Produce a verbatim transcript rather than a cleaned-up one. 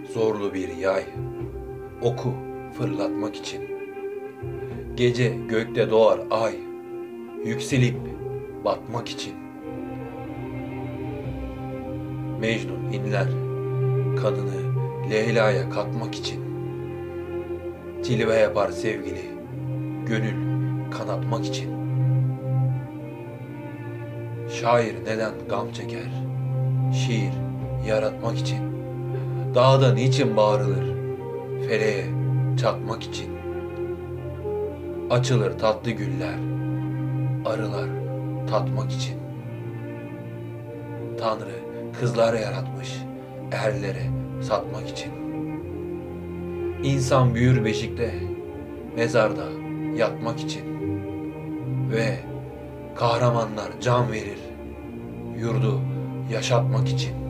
Zorlu bir yay, oku fırlatmak için. Gece gökte doğar ay, yükselip batmak için. Mecnun inler, kanını Leyla'ya katmak için. Cilve yapar sevgili, gönül kanatmak için. Şair neden gam çeker, şiir yaratmak için. Dağda niçin bağırılır, feleğe çatmak için. Açılır tatlı güller, arılar tatmak için. Tanrı kızlar yaratmış, erlere satmak için. İnsan büyür beşikte, mezarda yatmak için. Ve kahramanlar can verir, yurdu yaşatmak için.